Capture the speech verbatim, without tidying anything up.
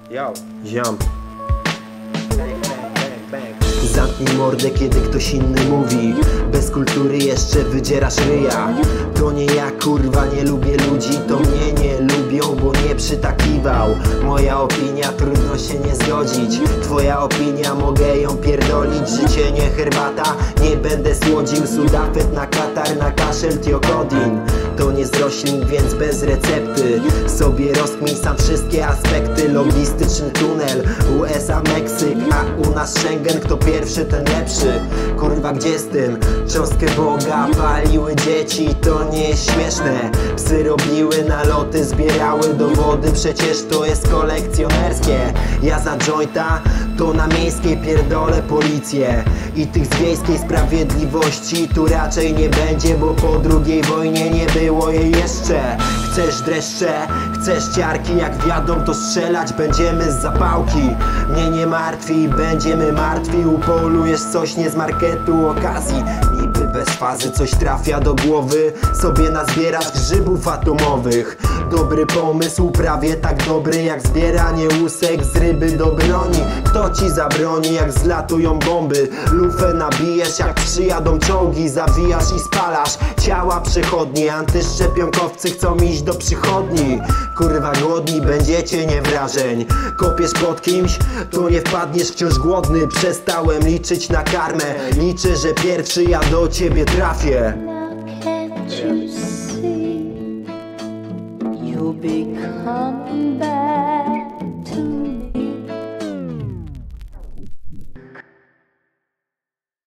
Yo, Ziom. bang, bang, bang. Zamknij mordę, kiedy ktoś inny mówi. Bez kultury jeszcze wydzierasz ryja. To nie ja, kurwa, nie lubię ludzi. To mnie nie lubią, bo nie przytakiwał. Moja opinia, trudno się nie zgodzić. Twoja opinia, mogę ją pierdolić. Życie nie herbata, nie będę słodził. Sudafed na katar, na kaszel, tiokodin. To nie z roślin, więc bez recepty. Sobie rozkmin sam wszystkie aspekty. Logistyczny tunel, U S A, Meksyk, a u nas Schengen. Kto pierwszy, ten lepszy. Kurwa, gdzie z tym? Cząstkę Boga paliły dzieci, to nie jest śmieszne. Psy robiły naloty, zbierały dowody. Przecież to jest kolekcjonerskie. Ja za jointa, to na miejskiej pierdolę policję. I tych z wiejskiej sprawiedliwości tu raczej nie będzie, bo po drugiej wojnie nie było jej jeszcze. Chcesz dreszcze, chcesz ciarki, jak wiadomo to strzelać będziemy z zapałki. Mnie nie martwi, będziemy martwi. Upolujesz coś nie z marketu okazji. Niby bez fazy coś trafia do głowy. Sobie nazbierasz grzybów atomowych. Dobry pomysł, prawie tak dobry jak zbieranie łusek z ryby do broni. Kto ci zabroni, jak zlatują bomby? Lufę nabijesz, jak przyjadą czołgi. Zawijasz i spalasz ciała przechodnie. Antyszczepionkowcy chcą iść do przychodni. Kurwa, głodni będziecie, nie wrażeń. Kopiesz pod kimś, to nie wpadniesz wciąż głodny. Przestałem liczyć na karmę. Liczę, że pierwszy ja do ciebie trafię. Now can't you see you'll be coming back?